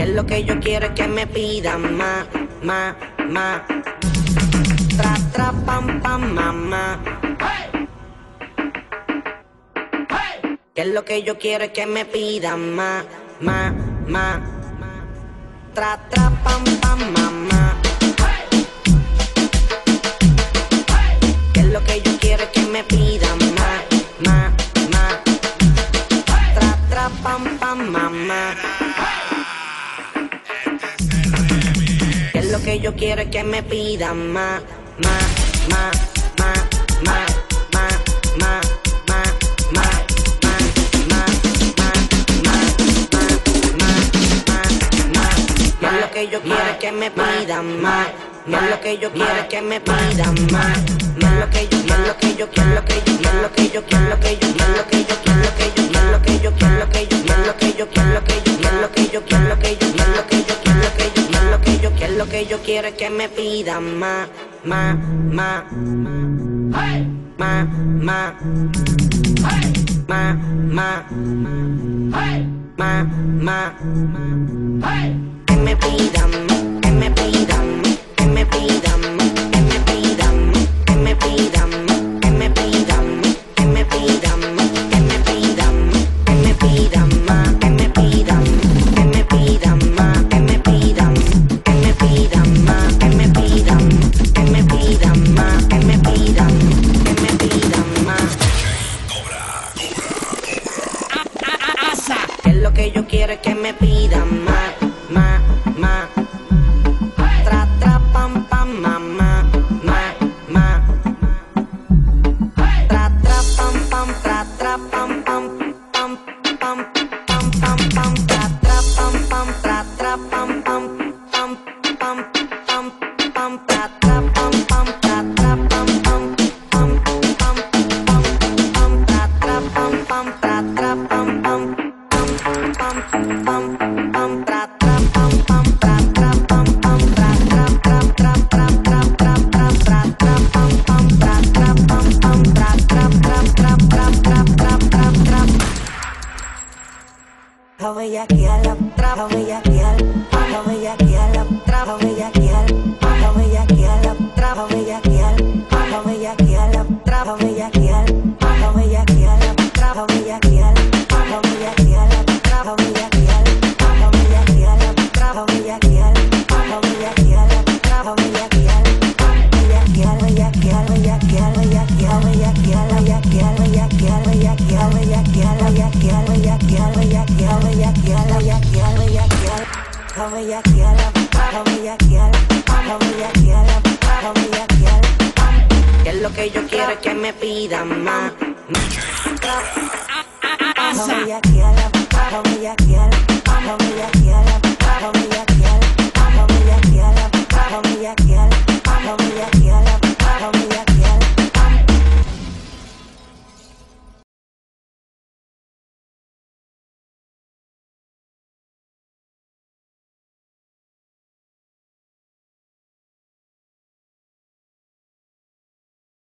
Que lo que yo quiero es que me pidan más, más, más. Tra, tra, pam, pam, mamá. Que lo que yo quiero es que me pidan más, más, más. Tra, tra, pam, pam, mamá. Que lo que yo quiero es que me pidan más, más, más. Tra, tra, pam, pam, mamá. Que lo que yo quiero es que me pidan más, más, más, más, más, más, más, más, más. Que yo quiero es que me pidan más. No es lo que yo quiero es que me pidan más. No es lo que yo quiero, lo que yo quiero, lo que yo quiero, lo que yo quiero, lo que yo quiero, lo que yo quiero, lo que yo quiero, lo que yo quiero, lo que yo quiero, lo que yo quiero, lo que yo quiero, lo que yo quiero, lo que yo quiero, lo que yo quiero, lo que yo quiero, lo que yo quiero, lo que yo quiero es que me pidan más, más, más, más, más, más, más, más, más. Que me pidan, que me pidan, que me pidan, que me pidan, que me pidan, que me pidan, que me pidan, que me pidan, que me pidan más, que me pidan, que me pidan más, que me pidan, que me pidan más, que me pidan, que me pidan más, que me pidan, que me pidan más. Que lo que yo quiero es que me pidan más, más, más. Tra, tra, pam, pam, mamá, más, más. Tra, tra, pam, pam, tra, tra, pam, pam, pam, pam, pam, pam, pam, tra, tra, pam, pam, tra, tra, pam, pam, pam, pam, pam, pam, tra, tra, pam, pam, tra, tra, pam, pam, pam, pam, pam, pam, tra, tra, pam, pam, tra, tra, pam, pam, pam, pam, pam, tra, tra, pam, pam, tra, tra, pam, pam, tra, tra, tra, tra, tra, tra, tra, tra, tra, tra, pam, pam, tra, tra, pam, pam, tra, tra, tra, tra, tra, tra, tra, tra, tra. Bellaqueala, bellaqueala, bellaqueala, bellaqueala, bellaqueala, bellaqueala, bellaqueala, bellaqueala, bellaqueala, que lo que yo quiero es que me pidan más. Bellaqueala, bellaqueala, bellaqueala.